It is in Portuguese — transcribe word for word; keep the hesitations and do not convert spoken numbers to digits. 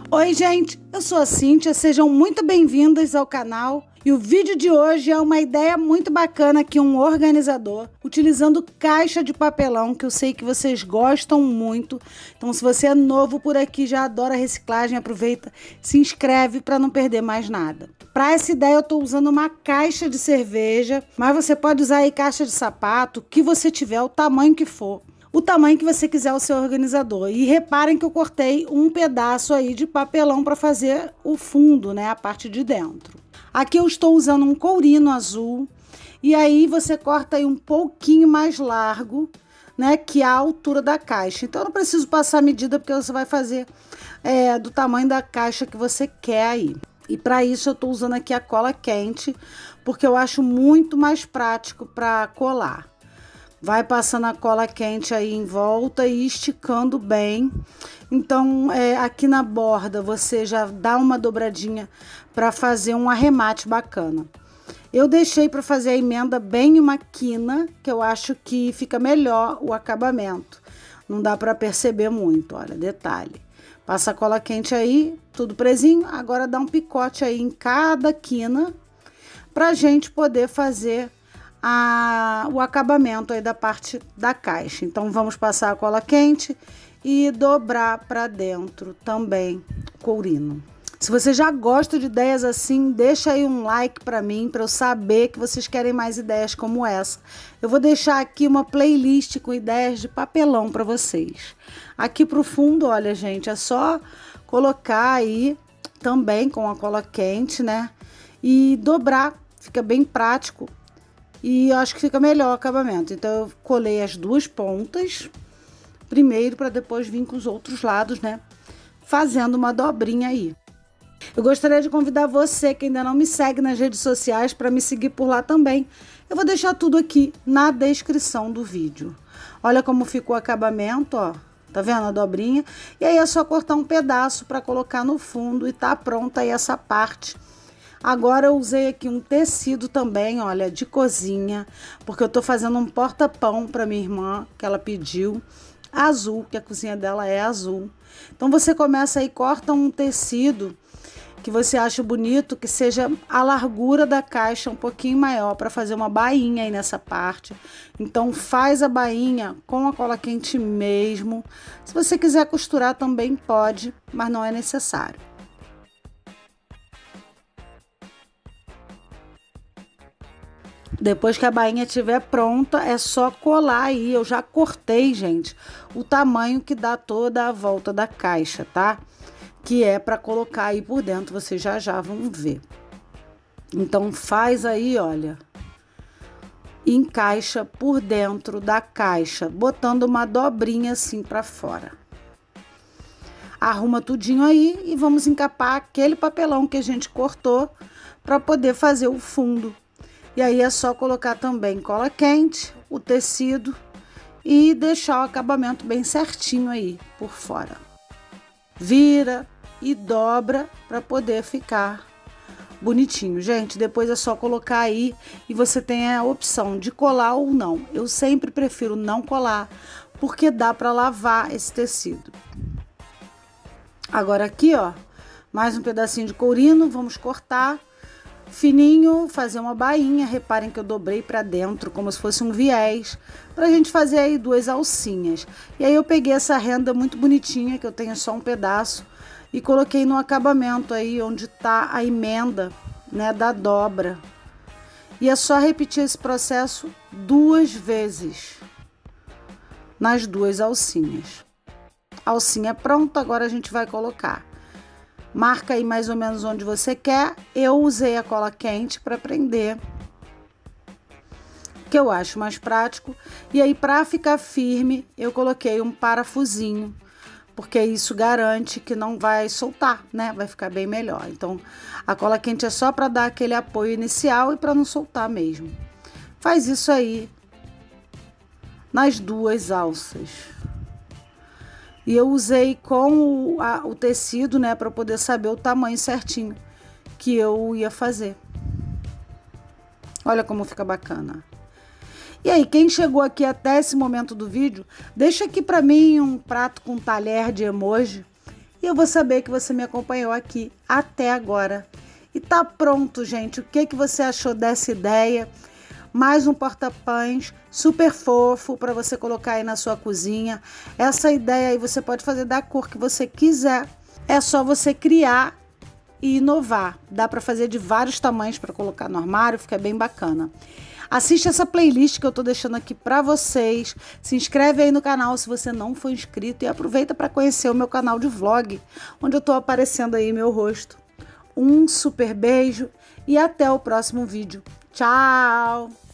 Oi gente, eu sou a Cíntia, sejam muito bem-vindas ao canal. E o vídeo de hoje é uma ideia muito bacana que um organizador, utilizando caixa de papelão, que eu sei que vocês gostam muito. Então se você é novo por aqui, já adora reciclagem, aproveita, se inscreve para não perder mais nada. Para essa ideia eu estou usando uma caixa de cerveja, mas você pode usar aí caixa de sapato, o que você tiver, o tamanho que for. O tamanho que você quiser o seu organizador. E reparem que eu cortei um pedaço aí de papelão para fazer o fundo, né, a parte de dentro. Aqui eu estou usando um courino azul e aí você corta aí um pouquinho mais largo, né, que a altura da caixa. Então eu não preciso passar a medida porque você vai fazer é, do tamanho da caixa que você quer aí. E para isso eu estou usando aqui a cola quente, porque eu acho muito mais prático para colar. Vai passando a cola quente aí em volta e esticando bem. Então, é, aqui na borda você já dá uma dobradinha para fazer um arremate bacana. Eu deixei para fazer a emenda bem uma quina, que eu acho que fica melhor o acabamento. Não dá para perceber muito, olha, detalhe. Passa a cola quente aí, tudo presinho. Agora dá um picote aí em cada quina para a gente poder fazer A, o acabamento aí da parte da caixa. Então vamos passar a cola quente e dobrar para dentro também courino. Se você já gosta de ideias assim, deixa aí um like para mim, para eu saber que vocês querem mais ideias como essa. Eu vou deixar aqui uma playlist com ideias de papelão para vocês. Aqui pro fundo, olha gente, é só colocar aí também com a cola quente, né? E dobrar, fica bem prático. E eu acho que fica melhor o acabamento. Então eu colei as duas pontas primeiro para depois vir com os outros lados, né? Fazendo uma dobrinha aí. Eu gostaria de convidar você que ainda não me segue nas redes sociais para me seguir por lá também. Eu vou deixar tudo aqui na descrição do vídeo. Olha como ficou o acabamento, ó. Tá vendo a dobrinha? E aí é só cortar um pedaço para colocar no fundo e tá pronta aí essa parte. Agora eu usei aqui um tecido também, olha, de cozinha, porque eu tô fazendo um porta-pão para minha irmã, que ela pediu, azul, que a cozinha dela é azul. Então você começa aí, corta um tecido que você acha bonito, que seja a largura da caixa um pouquinho maior, para fazer uma bainha aí nessa parte. Então faz a bainha com a cola quente mesmo. Se você quiser costurar também pode, mas não é necessário. Depois que a bainha estiver pronta, é só colar aí. Eu já cortei, gente, o tamanho que dá toda a volta da caixa, tá? Que é para colocar aí por dentro, vocês já já vão ver. Então faz aí, olha, encaixa por dentro da caixa, botando uma dobrinha assim para fora. Arruma tudinho aí e vamos encapar aquele papelão que a gente cortou para poder fazer o fundo. E aí é só colocar também cola quente, o tecido e deixar o acabamento bem certinho aí por fora. Vira e dobra para poder ficar bonitinho. Gente, depois é só colocar aí e você tem a opção de colar ou não. Eu sempre prefiro não colar, porque dá para lavar esse tecido. Agora aqui, ó, mais um pedacinho de courino, vamos cortar fininho, fazer uma bainha. Reparem que eu dobrei para dentro como se fosse um viés, pra gente fazer aí duas alcinhas. E aí eu peguei essa renda muito bonitinha, que eu tenho só um pedaço, e coloquei no acabamento aí onde tá a emenda, né, da dobra. E é só repetir esse processo duas vezes nas duas alcinhas. A alcinha pronta, agora a gente vai colocar. Marca aí mais ou menos onde você quer. Eu usei a cola quente para prender, que eu acho mais prático. E aí, para ficar firme, eu coloquei um parafusinho, porque isso garante que não vai soltar, né? Vai ficar bem melhor. Então, a cola quente é só para dar aquele apoio inicial e para não soltar mesmo. Faz isso aí nas duas alças. E eu usei com o, a, o tecido, né, para poder saber o tamanho certinho que eu ia fazer. Olha como fica bacana. E aí, quem chegou aqui até esse momento do vídeo, deixa aqui para mim um prato com talher de emoji. e eu vou saber que você me acompanhou aqui até agora. E tá pronto, gente. O que, que você achou dessa ideia? Mais um porta-pães super fofo para você colocar aí na sua cozinha. Essa ideia aí você pode fazer da cor que você quiser. É só você criar e inovar. Dá para fazer de vários tamanhos para colocar no armário, fica bem bacana. Assiste essa playlist que eu tô deixando aqui para vocês. Se inscreve aí no canal se você não for inscrito e aproveita para conhecer o meu canal de vlog, onde eu tô aparecendo aí meu rosto. Um super beijo e até o próximo vídeo. Tchau!